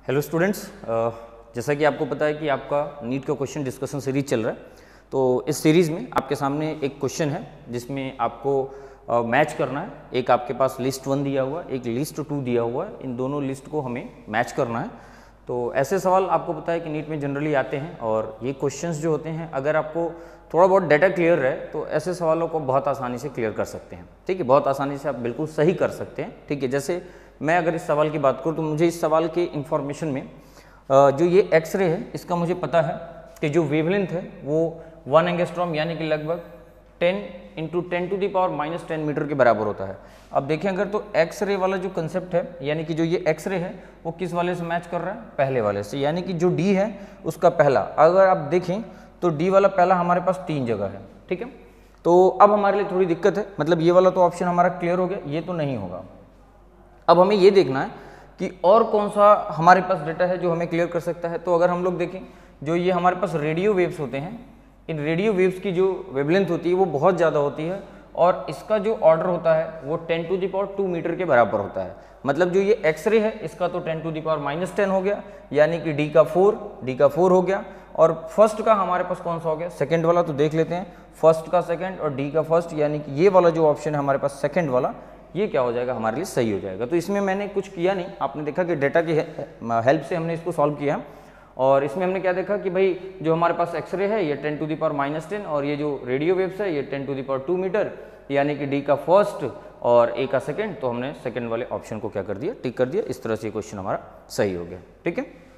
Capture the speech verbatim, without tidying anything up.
Hello students, जैसा कि आपको पता है कि आपका नीट का क्वेश्चन डिस्कशन सीरीज चल रहा है। तो इस सीरीज़ में आपके सामने एक क्वेश्चन है जिसमें आपको मैच करना है। एक आपके पास लिस्ट वन दिया हुआ है, एक लिस्ट टू दिया हुआ है। इन दोनों लिस्ट को हमें मैच करना है। तो ऐसे सवाल आपको पता है कि नीट में जनरली आते हैं और ये क्वेश्चंस जो होते हैं, अगर आपको थोड़ा बहुत डाटा क्लियर रहे तो ऐसे सवालों को बहुत आसानी से क्लियर कर सकते हैं। ठीक है, बहुत आसानी से आप बिल्कुल सही कर सकते हैं। ठीक है, जैसे मैं अगर इस सवाल की बात करूँ तो मुझे इस सवाल के इन्फॉर्मेशन में जो ये एक्सरे है इसका मुझे पता है कि जो वेवलेंथ है वो वन एंगस्ट्रॉम यानी कि लगभग ten into ten to the power minus ten metre के बराबर होता है। अब देखें अगर तो एक्सरे वाला जो कंसेप्ट है, यानी कि जो ये एक्सरे है वो किस वाले से मैच कर रहा है, पहले वाले से, यानी कि जो डी है उसका पहला। अगर आप देखें तो डी वाला पहला हमारे पास तीन जगह है। ठीक है, तो अब हमारे लिए थोड़ी दिक्कत है, मतलब ये वाला तो ऑप्शन हमारा क्लियर हो गया, ये तो नहीं होगा। अब हमें ये देखना है कि और कौन सा हमारे पास डेटा है जो हमें क्लियर कर सकता है। तो अगर हम लोग देखें, जो ये हमारे पास रेडियो वेव्स होते हैं, इन रेडियो वेव्स की जो वेवलेंथ होती है वो बहुत ज़्यादा होती है और इसका जो ऑर्डर होता है वो ten to the power two metre के बराबर होता है। मतलब जो ये एक्सरे है इसका तो ten to the power minus ten हो गया, यानी कि डी का फोर डी का फोर हो गया। और फर्स्ट का हमारे पास कौन सा हो गया, सेकंड वाला। तो देख लेते हैं, फर्स्ट का सेकंड और डी का फर्स्ट, यानी कि ये वाला जो ऑप्शन है हमारे पास सेकंड वाला, ये क्या हो जाएगा, हमारे लिए सही हो जाएगा। तो इसमें मैंने कुछ किया नहीं, आपने देखा कि डेटा की हेल्प से हमने इसको सॉल्व किया। और इसमें हमने क्या देखा कि भाई जो हमारे पास एक्सरे है ये ten to the power minus ten और ये जो रेडियो वेव्स है ये ten to the power two metre, यानी कि डी का फर्स्ट और ए का सेकंड। तो हमने सेकंड वाले ऑप्शन को क्या कर दिया, टिक कर दिया। इस तरह से क्वेश्चन हमारा सही हो गया। ठीक है।